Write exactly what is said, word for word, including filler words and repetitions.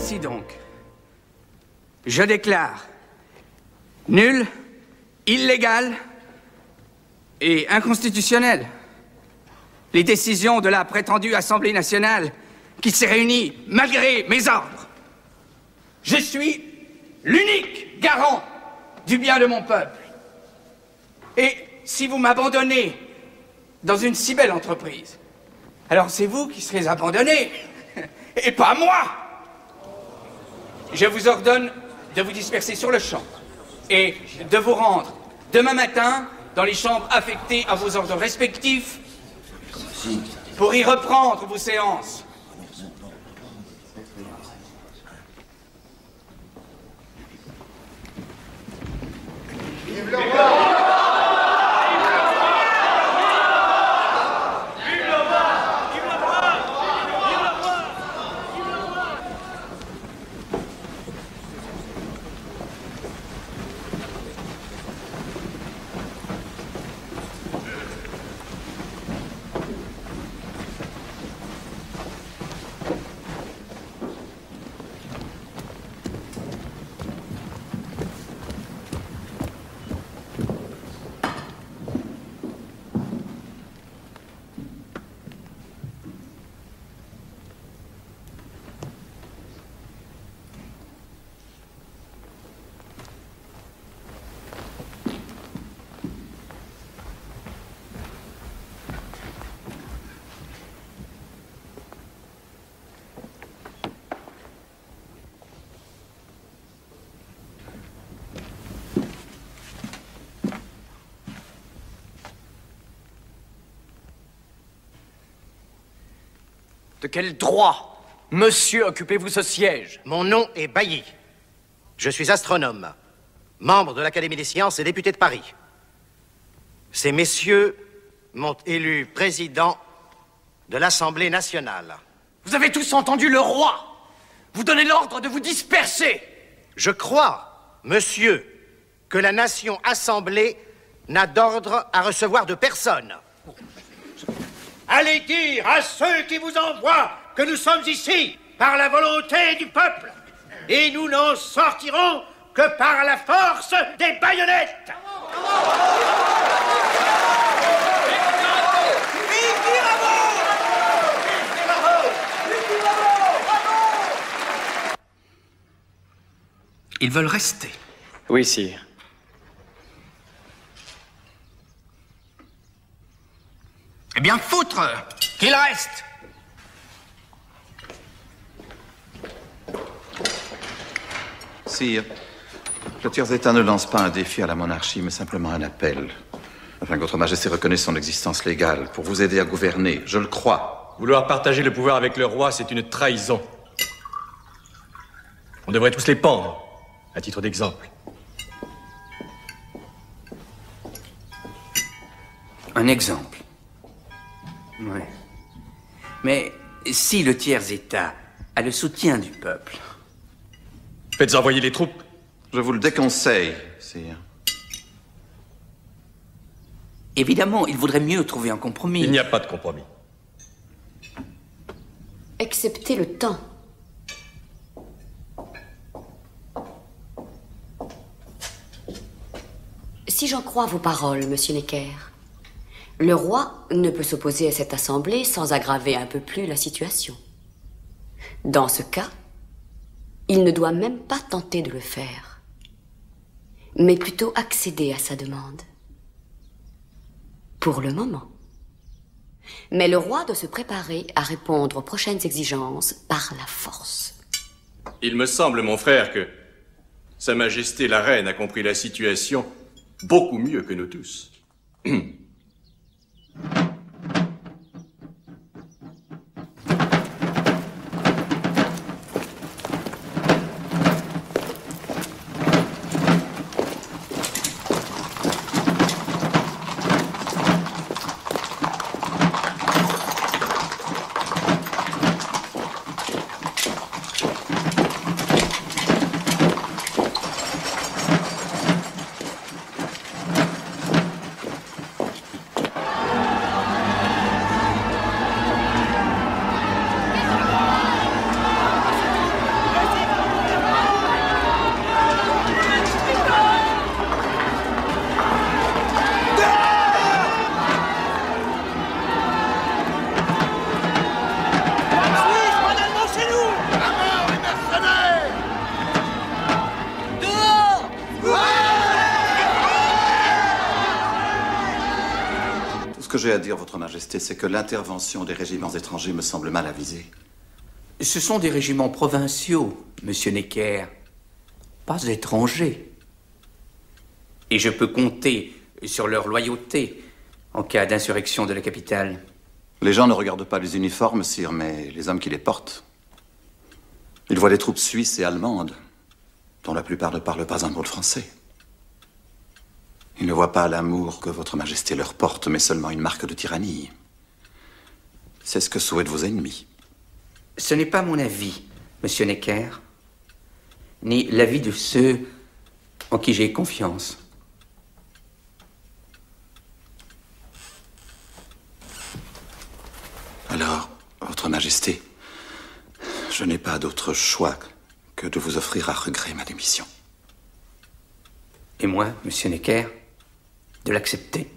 Ainsi donc, je déclare nul, illégal et inconstitutionnel les décisions de la prétendue Assemblée nationale qui s'est réunie malgré mes ordres. Je suis l'unique garant du bien de mon peuple. Et si vous m'abandonnez dans une si belle entreprise, alors c'est vous qui serez abandonnés, et pas moi. Je vous ordonne de vous disperser sur le champ et de vous rendre demain matin dans les chambres affectées à vos ordres respectifs pour y reprendre vos séances. Vive le roi! De quel droit, monsieur, occupez-vous ce siège? Mon nom est Bailly. Je suis astronome, membre de l'Académie des sciences et député de Paris. Ces messieurs m'ont élu président de l'Assemblée nationale. Vous avez tous entendu le roi. Vous donnez l'ordre de vous disperser. Je crois, monsieur, que la nation assemblée n'a d'ordre à recevoir de personne. Allez dire à ceux qui vous envoient que nous sommes ici par la volonté du peuple et nous n'en sortirons que par la force des baïonnettes. Ils veulent rester. Oui, sire. Eh bien, foutre qu'il reste. Sire, le tiers-État ne lance pas un défi à la monarchie, mais simplement un appel. Afin que votre Majesté reconnaisse son existence légale, pour vous aider à gouverner, je le crois. Vouloir partager le pouvoir avec le roi, c'est une trahison. On devrait tous les pendre, à titre d'exemple. Un exemple. Oui. Mais si le tiers-État a le soutien du peuple... Faites envoyer les troupes. Je vous le déconseille, sire. Évidemment, il vaudrait mieux trouver un compromis. Il n'y a pas de compromis. Excepté le temps. Si j'en crois vos paroles, monsieur Necker, le roi ne peut s'opposer à cette assemblée sans aggraver un peu plus la situation. Dans ce cas, il ne doit même pas tenter de le faire, mais plutôt accéder à sa demande. Pour le moment. Mais le roi doit se préparer à répondre aux prochaines exigences par la force. Il me semble, mon frère, que Sa Majesté la Reine a compris la situation beaucoup mieux que nous tous. que j'ai à dire, Votre Majesté, c'est que l'intervention des régiments étrangers me semble mal avisée. Ce sont des régiments provinciaux, Monsieur Necker, pas étrangers. Et je peux compter sur leur loyauté en cas d'insurrection de la capitale. Les gens ne regardent pas les uniformes, sire, mais les hommes qui les portent. Ils voient des troupes suisses et allemandes, dont la plupart ne parlent pas un mot de français. Ils ne voient pas l'amour que Votre Majesté leur porte, mais seulement une marque de tyrannie. C'est ce que souhaitent vos ennemis. Ce n'est pas mon avis, Monsieur Necker, ni l'avis de ceux en qui j'ai confiance. Alors, Votre Majesté, je n'ai pas d'autre choix que de vous offrir à regret ma démission. Et moi, Monsieur Necker, de l'accepter.